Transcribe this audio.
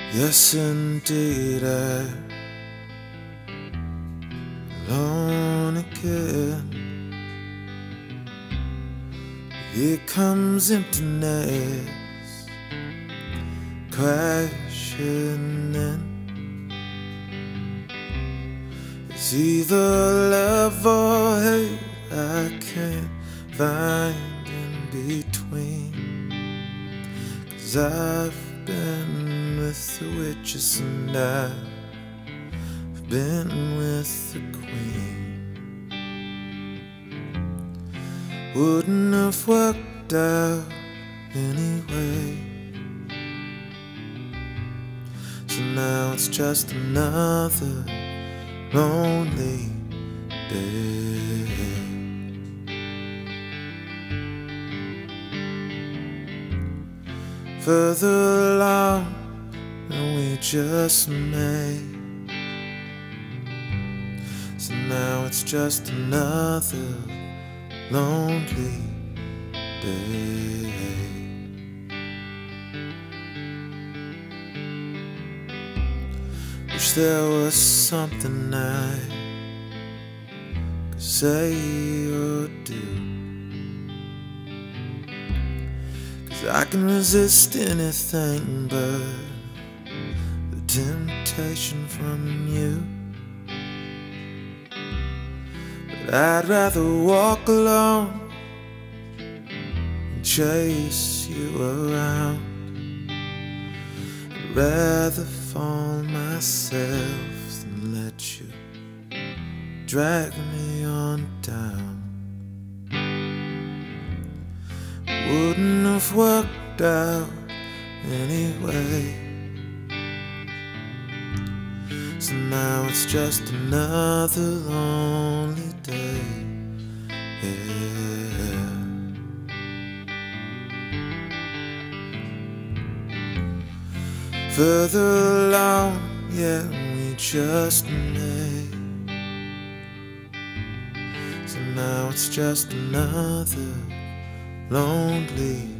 Yes, indeed, I'm alone again. Here comes emptiness crashing in. It's either love or hate, I can't find in between. 'Cause I've been with the witches and I've been with the queen. Wouldn't have worked out anyway. So now it's just another lonely day. Further along than we just made. So now it's just another lonely day. Wish there was something I could say or do, 'cause I can resist anything but the temptation from you. But I'd rather walk alone and chase you around. I'd rather fall myself than let you drag me on down. Wouldn't have worked out anyway. So now it's just another lonely day. Yeah. Further along, yeah, we just made. So now it's just another lonely